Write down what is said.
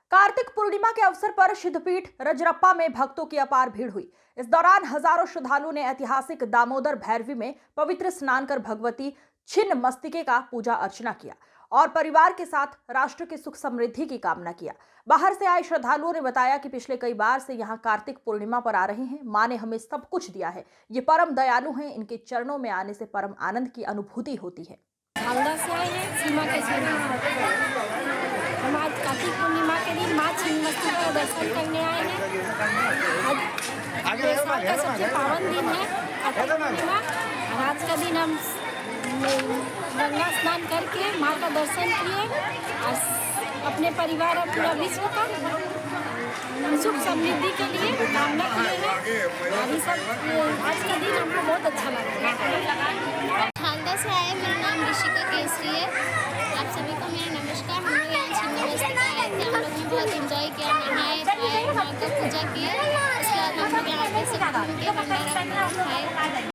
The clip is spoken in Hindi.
कार्तिक पूर्णिमा के अवसर पर सिद्धपीठ रजरप्पा में भक्तों की अपार भीड़ हुई। इस दौरान हजारों श्रद्धालुओं ने ऐतिहासिक दामोदर भैरवी में पवित्र स्नान कर भगवती छिन्नमस्तिके का पूजा अर्चना किया और परिवार के साथ राष्ट्र की सुख समृद्धि की कामना किया। बाहर से आए श्रद्धालुओं ने बताया कि पिछले कई बार से यहाँ कार्तिक पूर्णिमा पर आ रहे हैं। माँ ने हमें सब कुछ दिया है, ये परम दयालु हैं, इनके चरणों में आने से परम आनंद की अनुभूति होती है। हावड़ा से आए हैं सीमा के हम आज कार्तिक पूर्णिमा के दिन माँ छिन्नमस्तिका का दर्शन करने आए हैं। आज साल का सबसे पावन दिन है कार्तिक पूर्णिमा और आज का दिन हम गंगा स्नान करके माँ का दर्शन किए और अपने परिवार और पूरा विश्व का सुख समृद्धि के लिए कामना किए हैं। और ये सब आज का दिन हमको बहुत अच्छा लगा। हावड़ा से आए, मेरा नाम ऋषिका केसरी है। आप सभी को मेरा नमस्कार। हम लोग यहाँ छिन्नमस्तिका आए थे, हम लोग ने बहुत एंजॉय किया, नहाए खाए, माँ का पूजा किए। उसके बाद हम लोग यहाँ पे सब घूम के भंडारा खाए।